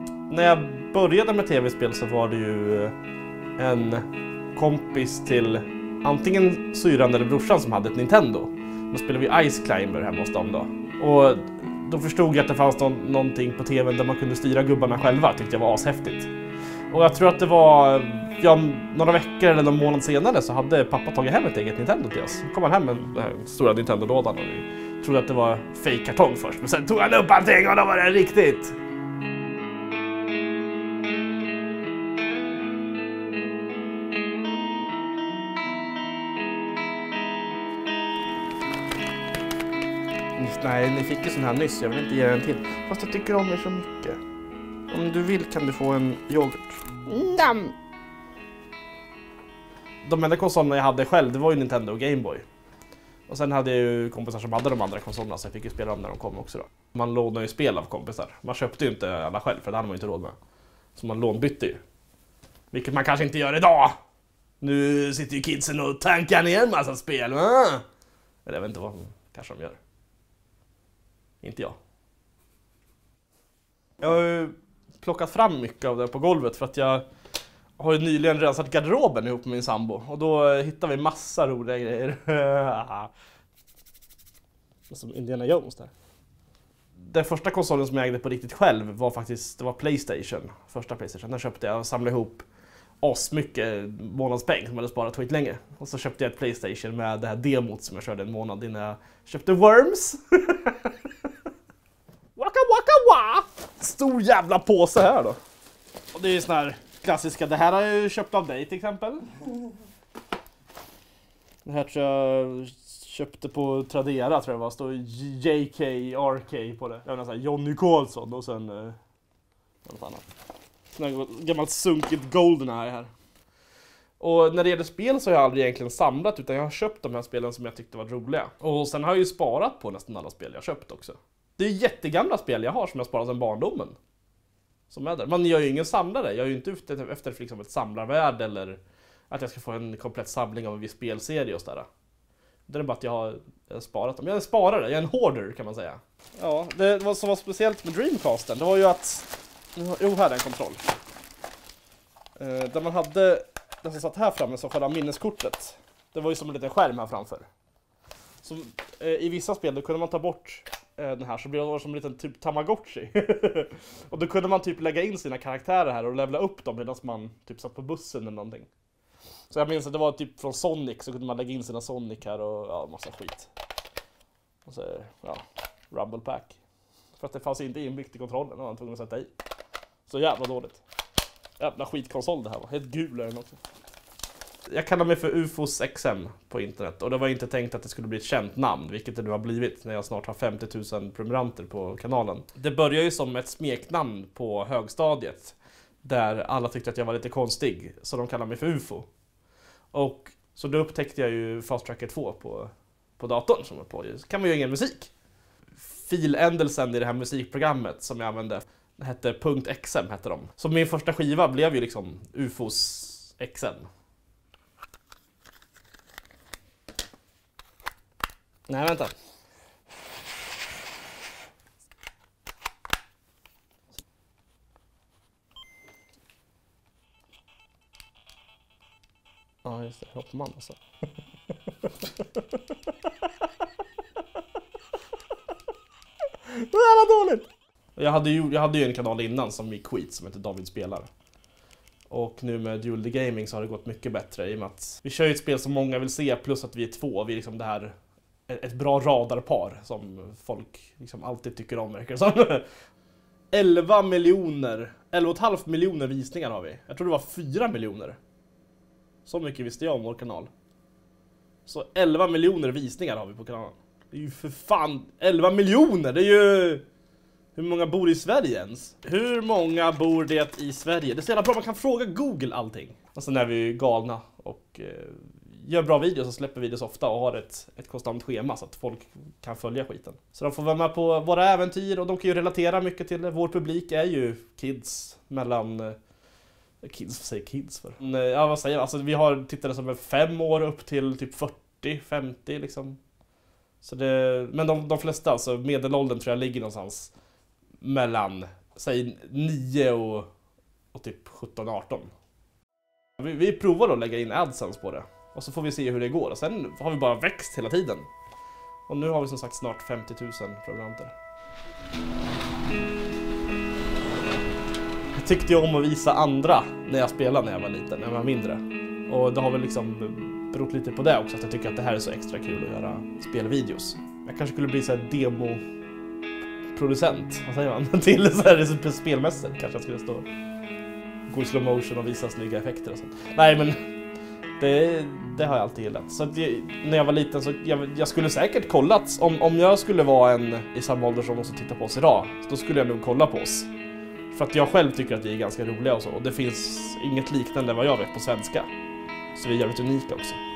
När jag började med tv-spel så var det ju en kompis till antingen syrran eller brorsan som hade ett Nintendo. Då spelade vi Ice Climber hemma hos dem då. Och då förstod jag att det fanns någonting på tvn där man kunde styra gubbarna själva. Tyckte jag var ashäftigt. Och jag tror att det var några veckor eller någon månad senare så hade pappa tagit hem ett eget Nintendo till oss. Så kom han hem med den här stora Nintendo-lådan och vi trodde att det var fake-kartong först. Men sen tog han upp allting och då var det riktigt. Nej, ni fick ju sån här nyss. Jag vill inte ge en till. Fast jag tycker om er så mycket. Om du vill kan du få en yoghurt. Nam! De enda konsolerna jag hade själv, det var ju Nintendo och Game Boy. Och sen hade jag ju kompisar som hade de andra konsolerna så jag fick ju spela dem när de kom också då. Man lånade ju spel av kompisar. Man köpte ju inte alla själv för det hade man ju inte råd med. Så man lånbytte ju. Vilket man kanske inte gör idag. Nu sitter ju kidsen och tankar ner en massa spel. Eller jag vet inte vad kanske de gör. Inte jag. Jag har ju plockat fram mycket av det på golvet för att jag har ju nyligen rensat garderoben ihop med min sambo. Och då hittar vi massa roliga grejer. Som Indiana Jones där. Den första konsolen som jag ägde på riktigt själv var faktiskt, det var PlayStation. Första PlayStation. Den köpte jag och samlade ihop mycket månadspeng som jag hade sparat skit länge. Och så köpte jag ett PlayStation med det här demot som jag körde en månad innan jag köpte Worms. Waka waka wa! Stor jävla påse här då. Och det är ju sån här klassiska. Det här har jag ju köpt av dig till exempel. Det här tror jag köpte på Tradera tror jag var. Står JK, RK på det. Jag vet inte, Johnny Karlsson och sen något annat. Sån här gammalt sunkigt Goldeneye här. Och när det gäller spel så har jag aldrig egentligen samlat utan jag har köpt de här spelen som jag tyckte var roliga. Och sen har jag ju sparat på nästan alla spel jag köpt också. Det är jättegamla spel jag har som jag sparat sedan barndomen. Som är där. Man gör ju ingen samlare. Jag är ju inte ute efter liksom ett samlarvärde eller att jag ska få en komplett samling av en viss spelserie och sådär. Det är bara att jag har sparat dem. Jag är en sparare, jag är en hoarder kan man säga. Ja, det som var speciellt med Dreamcasten, det var ju att... Jo, här är en kontroll. Där man hade den som satt här framme som själva minneskortet. Det var ju som en liten skärm här framför. Så i vissa spel då kunde man ta bort den här så blev det som en liten typ Tamagotchi. Och då kunde man typ lägga in sina karaktärer här och levla upp dem medan man typ satt på bussen eller någonting. Så jag minns att det var typ från Sonic så kunde man lägga in sina Sonic här och ja, massa skit. Och så ja, Rumble Pack. För att det fanns inte inbyggt i kontrollen och man tvungen att sätta i. Så jävla dåligt. Jävla skitkonsol det här var. Helt gul är den också. Jag kallar mig för UFOS XM på internet och det var inte tänkt att det skulle bli ett känt namn, vilket det nu har blivit när jag snart har 50 000 prenumeranter på kanalen. Det började ju som ett smeknamn på högstadiet där alla tyckte att jag var lite konstig, så de kallade mig för UFO. Och så då upptäckte jag ju Fast Tracker 2 på datorn som var på. Så kan man ju ingen musik. Filändelsen i det här musikprogrammet som jag använde hette .xm hette de. Så min första skiva blev ju liksom UFOS XM. Nej, vänta. Ja, just det. Hoppman alltså. Det är dåligt. Jag hade ju en kanal innan som gick skit som heter David spelar. Och nu med Dual the Gaming så har det gått mycket bättre i och med att vi kör ju ett spel som många vill se plus att vi är två. Vi är liksom det här ett bra radarpar som folk liksom alltid tycker om, verkar som. 11,5 miljoner visningar har vi. Jag tror det var 4 miljoner. Så mycket visste jag om vår kanal. Så 11 miljoner visningar har vi på kanalen. Det är ju för fan 11 miljoner. Det är ju... Hur många bor i Sverige ens? Hur många bor det i Sverige? Det är så jävla bra, man kan fråga Google allting. Och sen är vi galna och gör bra videos och släpper videos ofta och har ett konstant schema så att folk kan följa skiten. Så de får vara med på våra äventyr och de kan ju relatera mycket till det. Vår publik är ju kids mellan... Kids, vad säger kids för? Ja, vad säger jag? Alltså vi har tittare som är 5 år upp till typ 40-50 liksom. Så det, men de flesta, alltså medelåldern tror jag ligger någonstans mellan säg 9 och typ 17-18. Vi provar att lägga in AdSense på det. Och så får vi se hur det går. Och sen har vi bara växt hela tiden. Och nu har vi som sagt snart 50 000 prenumeranter. Jag tyckte ju om att visa andra när jag spelade när jag var liten, när jag var mindre. Och det har väl liksom berott lite på det också, att jag tycker att det här är så extra kul att göra spelvideos. Jag kanske skulle bli så här demoproducent, vad säger man, till så här spelmässor. Kanske jag skulle stå gå i slow motion och visa snygga effekter och sånt. Nej, men det har jag alltid gillat. Så att när jag var liten så jag skulle säkert kollat, om jag skulle vara en i samma ålder som oss och titta på oss idag, då skulle jag nog kolla på oss. För att jag själv tycker att vi är ganska roliga och så. Och det finns inget liknande vad jag vet på svenska. Så vi är jävligt unika också.